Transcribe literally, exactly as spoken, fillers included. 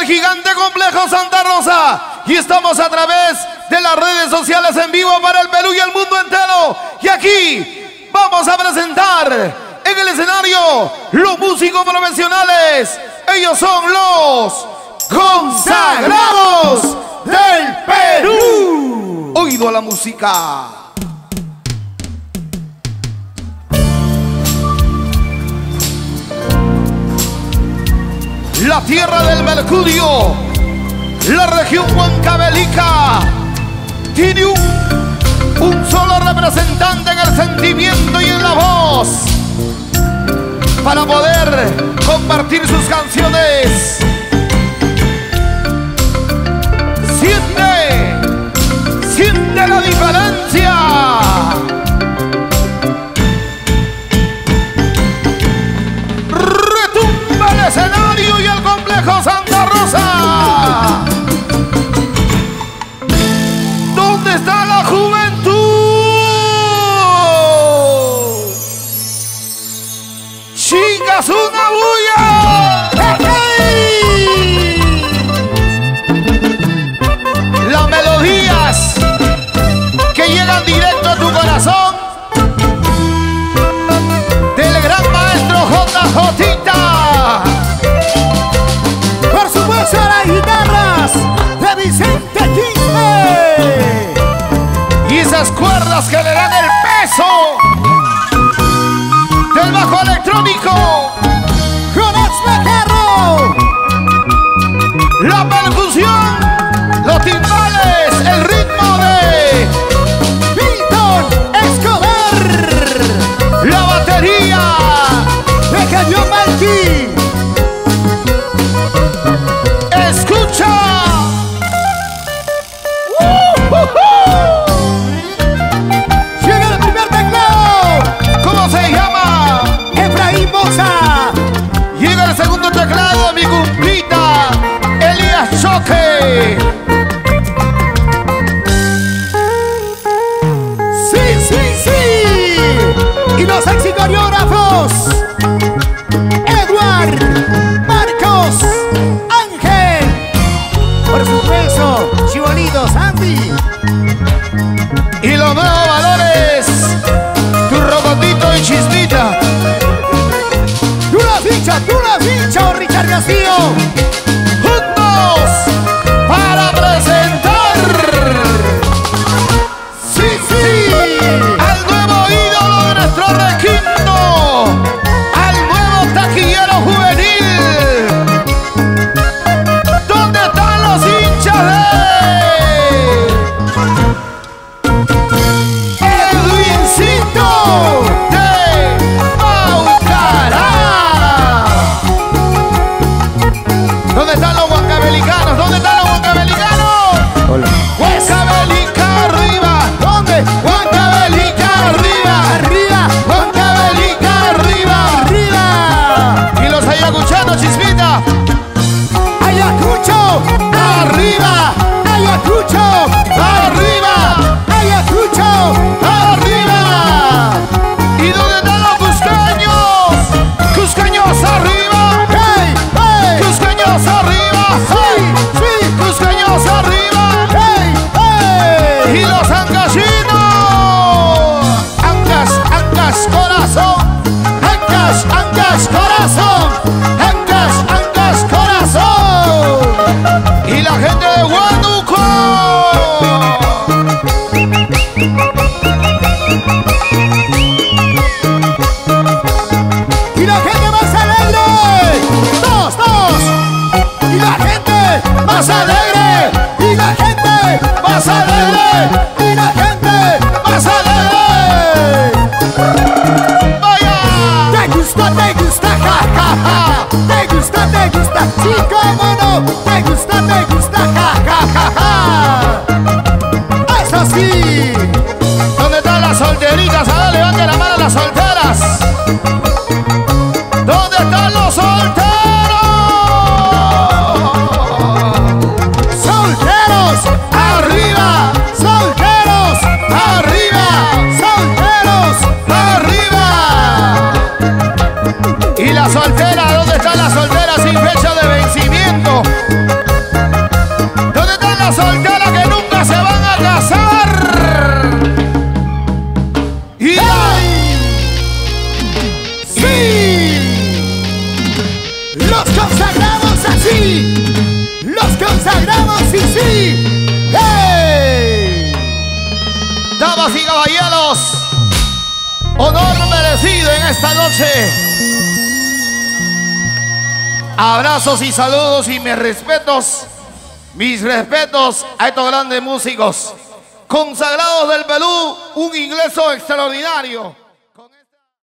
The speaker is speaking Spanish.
gigante complejo Santa Rosa. Y estamos a través de las redes sociales en vivo para el Perú y el mundo entero. Y aquí vamos a presentar en el escenario los músicos profesionales. Ellos son los consagrados del Perú. Oído a la música. La tierra del mercurio, la región huancavelica, tiene un, un solo representante en el sentimiento y en la voz para poder compartir sus canciones. Siente, siente la diferencia. Retumba el escenario y el complejo Santa Rosa. ¿Dónde está la juventud? ¡Chicas, una bulla! ¡Hey! Las melodías que llegan directo a tu corazón del gran maestro J J. Por supuesto, las guitarras de Vicente Quispe. Y esas cuerdas que le dan el peso del bajo electrónico. Jonas Becerro. La percusión, los timbales, el ritmo de Milton Escobar. la batería De Cañón Martí. escucha. Uh, uh, uh. Llega el primer teclado. ¿Cómo se llama? Efraín Moza. Llega el segundo teclado, mi cumpita, Elías Choque. Sí, sí, sí. Y los sexy coreógrafos. Edward, Marcos, Ángel. Por supuesto, Chibolitos, Andy. Y los nuevos valores, tu Rocotito y Chispita. Tú lo has dicho, tú lo has dicho, Richard Castillo. Juntos para presentar, Sí, sí. al nuevo ídolo de nuestro requinto, al nuevo taquillero juvenil. ¿Dónde están los hinchas de Edwincito de Paucará? ¿Dónde están los huancavelicanos? ¿Dónde están los huancavelicanos? Hola. Huancavelica arriba. ¿Dónde? Huancavelica arriba. Arriba, Huancavelica arriba. arriba. Y los ayacuchanos, Chispita. Ayacucho, Arriba. Ayacucho, Arriba. Ayacucho. Arriba. ¿Y dónde están los cuscaños? Cuscaños arriba. Hey, hey. Cuscaños arriba. Sí, sí. Cuscaños arriba. Hey, hey. Y los ancachinos. Ancas, ancas, corazón. Ancas, ancas, corazón. Ancas, ancas, corazón. Y la gente de Huánuco. Y la gente más alegre. Dos, dos. Y la gente más alegre. Y la gente Más alegre. Y la gente Más alegre. Vaya. te gusta, te gusta, ja, ja, ja. Te gusta, te gusta, sí, cómo no. Te gusta, te gusta, ja, ja, ja, ja. Eso sí. ¿Dónde están las solteritas? Ahora levanten la mano las solteras. ¿Dónde están los solteros? Solteros, Arriba. solteros, Arriba. solteros. Arriba. Y la soltera, ¿dónde están las solteras sin fecha de vencimiento? sí, hey. Damas y caballeros, honor merecido en esta noche. Abrazos y saludos y mis respetos, mis respetos a estos grandes músicos consagrados del Perú, un ingreso extraordinario.